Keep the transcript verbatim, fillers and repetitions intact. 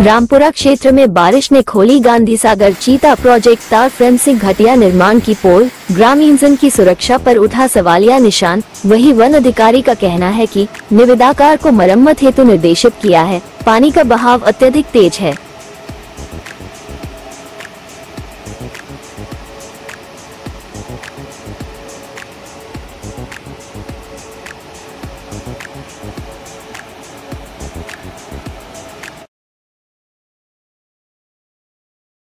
रामपुरा क्षेत्र में बारिश ने खोली गांधी सागर चीता प्रोजेक्ट तार फ्रेम से घटिया निर्माण की पोल, ग्रामीणजन की सुरक्षा पर उठा सवालिया निशान। वहीं वन अधिकारी का कहना है कि निविदाकार को मरम्मत हेतु निर्देशित किया है। पानी का बहाव अत्यधिक तेज है।